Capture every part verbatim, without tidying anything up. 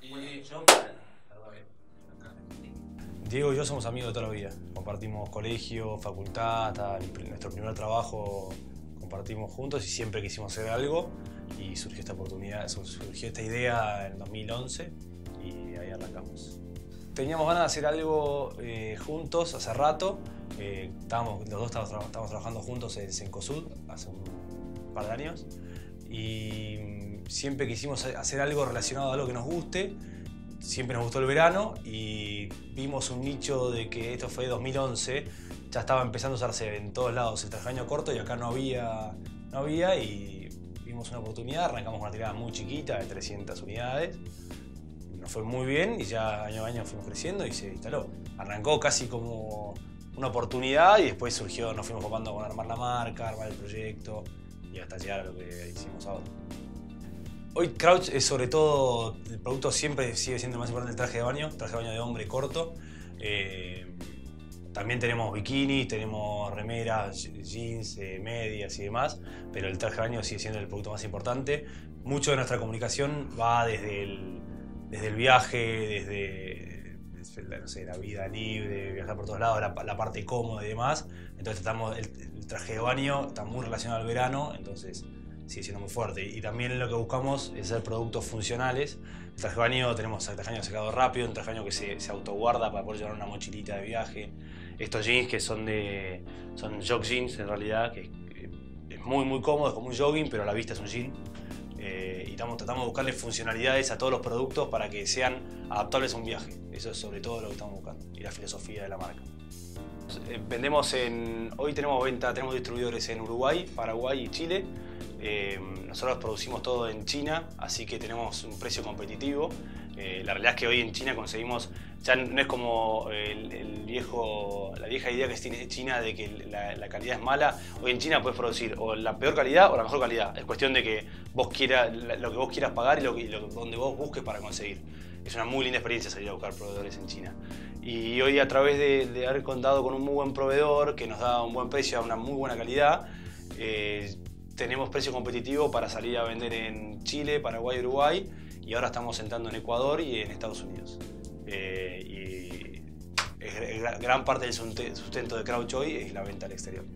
Y yo, Diego y yo somos amigos de toda la vida. Compartimos colegio, facultad, hasta el- nuestro primer trabajo compartimos juntos y siempre quisimos hacer algo y surgió esta oportunidad, surgió esta idea en dos mil once y ahí arrancamos. Teníamos ganas de hacer algo eh, juntos hace rato. Eh, estábamos, los dos estábamos, tra estábamos trabajando juntos en Cencosud hace un par de años y siempre quisimos hacer algo relacionado a algo que nos guste. Siempre nos gustó el verano y vimos un nicho de que esto fue dos mil once, ya estaba empezando a usarse en todos lados el traje de baño corto y acá no había, no había y vimos una oportunidad, arrancamos con una tirada muy chiquita de trescientas unidades. Nos fue muy bien y ya año a año fuimos creciendo y se instaló. Arrancó casi como una oportunidad y después surgió, nos fuimos ocupando con armar la marca, armar el proyecto y hasta llegar a lo que hicimos ahora. Hoy Crouch es sobre todo, el producto siempre sigue siendo el más importante, el traje de baño, traje de baño de hombre corto. Eh, también tenemos bikinis, tenemos remeras, jeans, eh, medias y demás, pero el traje de baño sigue siendo el producto más importante. Mucho de nuestra comunicación va desde el, desde el viaje, desde, desde no sé, la vida libre, viajar por todos lados, la, la parte cómoda y demás. Entonces estamos, el, el traje de baño está muy relacionado al verano, entonces sigue siendo muy fuerte. Y también lo que buscamos es hacer productos funcionales. El traje de baño, tenemos el traje de baño secado rápido, un traje de baño que se, se autoguarda para poder llevar una mochilita de viaje. Estos jeans que son de son jog jeans en realidad, que, que es muy muy cómodo, es como un jogging, pero a la vista es un jean. Eh, y estamos, tratamos de buscarle funcionalidades a todos los productos para que sean adaptables a un viaje. Eso es sobre todo lo que estamos buscando y la filosofía de la marca. Eh, vendemos en, hoy tenemos venta, tenemos distribuidores en Uruguay, Paraguay y Chile. Eh, nosotros producimos todo en China, así que tenemos un precio competitivo. Eh, la realidad es que hoy en China conseguimos, ya no es como el, el viejo, la vieja idea que tiene China de que la, la calidad es mala. Hoy en China puedes producir o la peor calidad o la mejor calidad. Es cuestión de que vos quieras, lo que vos quieras pagar y lo, y lo donde vos busques para conseguir. Es una muy linda experiencia salir a buscar proveedores en China. Y hoy, a través de, de haber contado con un muy buen proveedor que nos da un buen precio, una muy buena calidad, eh, tenemos precio competitivo para salir a vender en Chile, Paraguay, Uruguay y ahora estamos entrando en Ecuador y en Estados Unidos. Eh, y es, gran parte del sustento de Crouch hoy es la venta al exterior.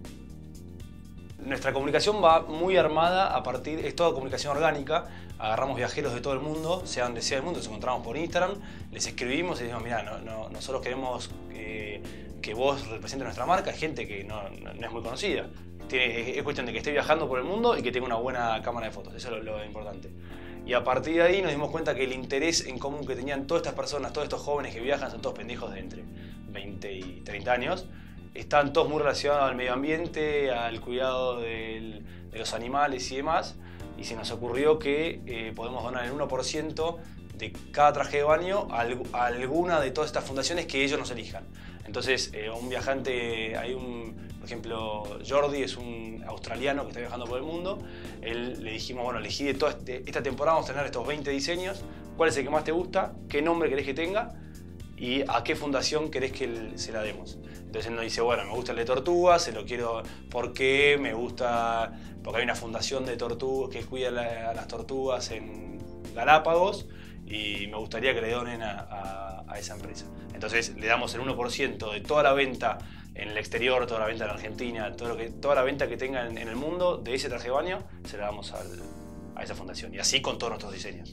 Nuestra comunicación va muy armada a partir, es toda comunicación orgánica. Agarramos viajeros de todo el mundo, sea donde sea el mundo, nos encontramos por Instagram, les escribimos y les decimos, mira, no, no, nosotros queremos que, que vos representes nuestra marca. Hay gente que no, no, no es muy conocida. Tiene, es cuestión de que esté viajando por el mundo y que tenga una buena cámara de fotos, eso es lo, lo importante. Y a partir de ahí nos dimos cuenta que el interés en común que tenían todas estas personas, todos estos jóvenes que viajan, son todos pendejos de entre veinte y treinta años, están todos muy relacionados al medio ambiente, al cuidado del, de los animales y demás, y se nos ocurrió que eh, podemos donar el uno por ciento de cada traje de baño a, a alguna de todas estas fundaciones que ellos nos elijan. Entonces, eh, un viajante, hay un, por ejemplo, Jordi es un australiano que está viajando por el mundo. Él, le dijimos, bueno, elegí de toda este, esta temporada, vamos a tener estos veinte diseños. ¿Cuál es el que más te gusta? ¿Qué nombre querés que tenga? ¿Y a qué fundación querés que el, se la demos? Entonces él nos dice, bueno, me gusta el de tortugas, se lo quiero porque me gusta, porque hay una fundación de tortugas que cuida la, a las tortugas en Galápagos y me gustaría que le donen a, a, a esa empresa. Entonces le damos el uno por ciento de toda la venta en el exterior, toda la venta en Argentina, todo lo que, toda la venta que tenga en, en el mundo de ese traje de baño, se la damos al, a esa fundación. Y así con todos nuestros diseños.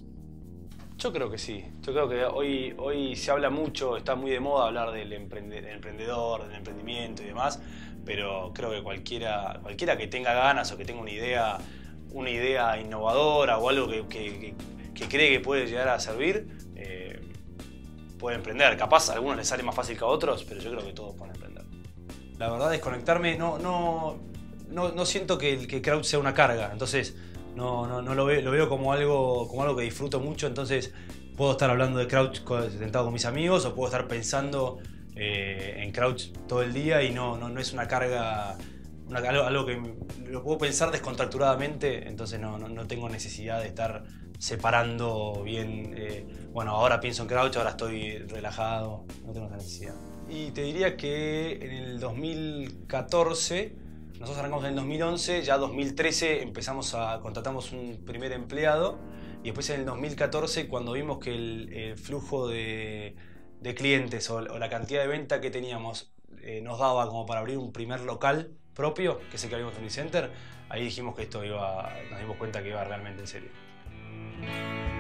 Yo creo que sí. Yo creo que hoy, hoy se habla mucho, está muy de moda hablar del, emprende, del emprendedor, del emprendimiento y demás, pero creo que cualquiera, cualquiera que tenga ganas o que tenga una idea, una idea innovadora o algo que, que, que, que cree que puede llegar a servir, eh, puede emprender. Capaz a algunos les sale más fácil que a otros, pero yo creo que todos pueden emprender. La verdad es conectarme, no, no, no, no siento que el que Crouch sea una carga, entonces no, no, no lo, veo, lo veo como algo, como algo que disfruto mucho, entonces puedo estar hablando de Crouch sentado con mis amigos o puedo estar pensando eh, en Crouch todo el día y no, no, no es una carga, una, algo, algo que lo puedo pensar descontracturadamente, entonces no, no, no tengo necesidad de estar separando bien, eh, bueno, ahora pienso en Crouch, ahora estoy relajado, no tengo esa necesidad. Y te diría que en el dos mil catorce, nosotros arrancamos en el dos mil once, ya dos mil trece empezamos a, contratamos un primer empleado Y después en el dos mil catorce, cuando vimos que el, el flujo de, de clientes o, o la cantidad de venta que teníamos eh, nos daba como para abrir un primer local propio, que es el que abrimos en Unicenter, ahí dijimos que esto iba, nos dimos cuenta que iba realmente en serio.